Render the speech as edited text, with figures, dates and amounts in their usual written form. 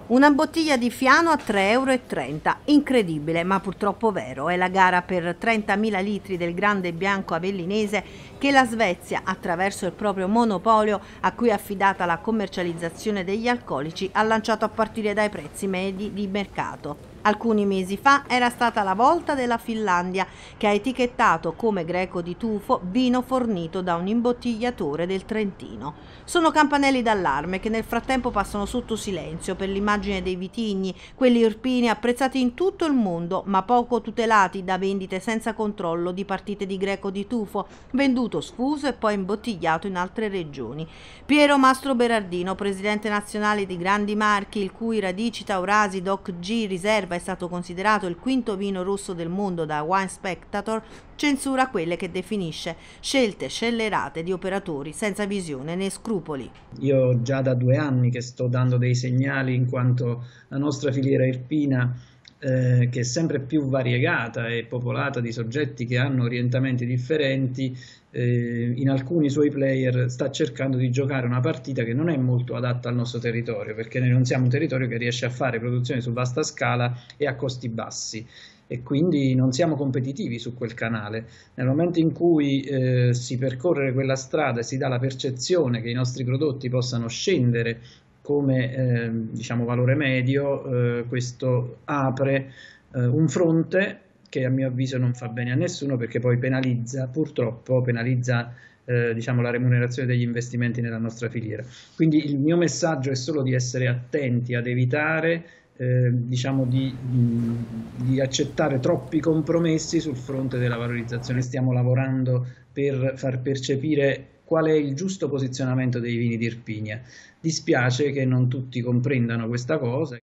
Una bottiglia di Fiano a 3,30 €, incredibile ma purtroppo vero. È la gara per 30.000 litri del grande bianco avellinese che la Svezia, attraverso il proprio monopolio a cui è affidata la commercializzazione degli alcolici, ha lanciato a partire dai prezzi medi di mercato. Alcuni mesi fa era stata la volta della Finlandia, che ha etichettato come Greco di tufo vino fornito da un imbottigliatore del Trentino. Sono campanelli d'allarme che nel frattempo passano sotto silenzio per l'immagine dei vitigni, quelli irpini apprezzati in tutto il mondo, ma poco tutelati da vendite senza controllo di partite di Greco di tufo, venduto sfuso e poi imbottigliato in altre regioni. Piero Mastro Berardino, presidente nazionale di Grandi Marchi, il cui Radici Taurasi Doc G Riserva è stato considerato il quinto vino rosso del mondo da Wine Spectator, censura quelle che definisce scelte scellerate di operatori senza visione né scrupoli. Io già da 2 anni che sto dando dei segnali in quanto la nostra filiera irpina, che è sempre più variegata e popolata di soggetti che hanno orientamenti differenti, in alcuni suoi player sta cercando di giocare una partita che non è molto adatta al nostro territorio, perché noi non siamo un territorio che riesce a fare produzione su vasta scala e a costi bassi. E quindi non siamo competitivi su quel canale. Nel momento in cui si percorre quella strada e si dà la percezione che i nostri prodotti possano scendere come diciamo valore medio, questo apre un fronte che a mio avviso non fa bene a nessuno, perché poi penalizza, purtroppo penalizza diciamo, la remunerazione degli investimenti nella nostra filiera. Quindi il mio messaggio è solo di essere attenti ad evitare diciamo di accettare troppi compromessi sul fronte della valorizzazione. Stiamo lavorando per far percepire qual è il giusto posizionamento dei vini di Irpinia. Dispiace che non tutti comprendano questa cosa.